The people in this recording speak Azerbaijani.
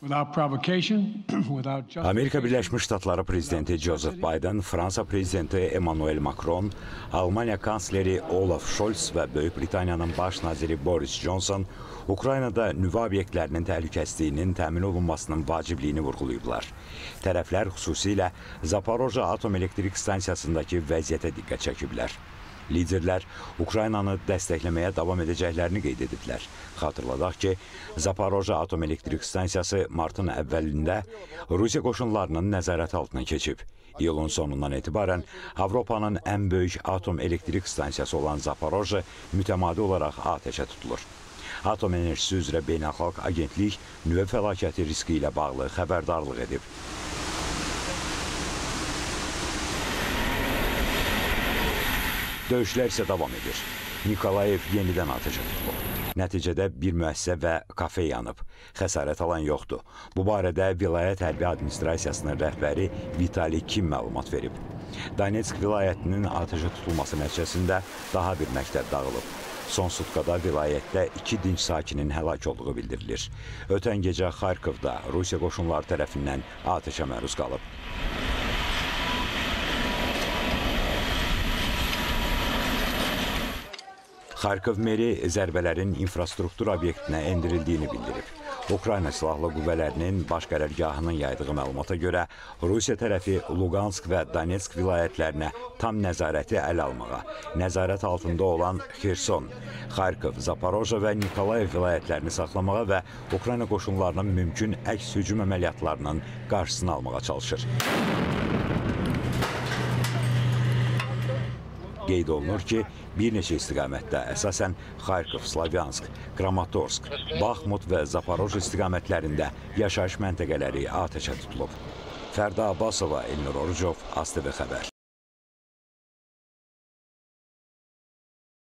Amerika Birləşmiş Ştatları prezidenti Joseph Biden, Fransa prezidenti Emmanuel Macron, Almanya kansleri Olaf Scholz və Böyük Britaniyanın baş naziri Boris Johnson Ukraynada nüvə obyektlərinin təhlükəsizliyinin təmin olunmasının vacibliyini vurğulayıblar. Tərəflər xüsusilə Zaporojye Atom Elektrik Stansiyasındakı vəziyyətə diqqət çəkiblər. Liderlər Ukraynanı dəstəkləməyə davam edəcəklərini qeyd ediblər. Xatırladaq ki, Zaporojye Atom Elektrik Stansiyası martın əvvəlində Rusiya qoşunlarının nəzarəti altına keçib. İyulun sonundan etibarən Avropanın ən böyük atom elektrik stansiyası olan Zaporojye mütəmadi olaraq atəşə tutulur. Atom enerjisi üzrə beynəlxalq agentlik nüvə fəlakəti riski ilə bağlı xəbərdarlıq edib. Döyüşlər isə davam edir. Nikolayev yenidən atəşə tutulub. Nəticədə bir müəssisə və kafe yanıb. Xəsarət alan yoxdur. Bu barədə vilayət hərbi administrasiyasının rəhbəri Vitali Kim məlumat verib. Donetsk vilayətinin atəşə tutulması nəticəsində daha bir məktəb dağılıb. Son sutkada vilayətdə 2 dinc sakinin həlak olduğu bildirilir. Ötən gecə Xarkovda Rusiya qoşunları tərəfindən atəşə məruz qalıb. Xarkov meri zərbələrin infrastruktur obyektinə endirildiyini bildirib. Ukrayna Silahlı Qüvvələrinin baş qərargahının yaydığı məlumata görə Rusiya tərəfi Luqansk və Donetsk vilayətlərinə tam nəzarəti ələ almağa, nəzarət altında olan Xerson, Xarkov, Zaporojye və Nikolayev vilayətlərini saxlamağa və Ukrayna qoşunlarının mümkün əks hücum əməliyyatlarının qarşısını almağa çalışır. Qeyd olunur ki, bir neçə istiqamətdə əsasən Xarkov, Slavyansk, Kramatorsk, Baxmut və Zaporojye istiqamətlərində yaşayış məntəqələri atəşə tutulub. Fərda Abbasova, Elnur Orucov, ASTV xəbər.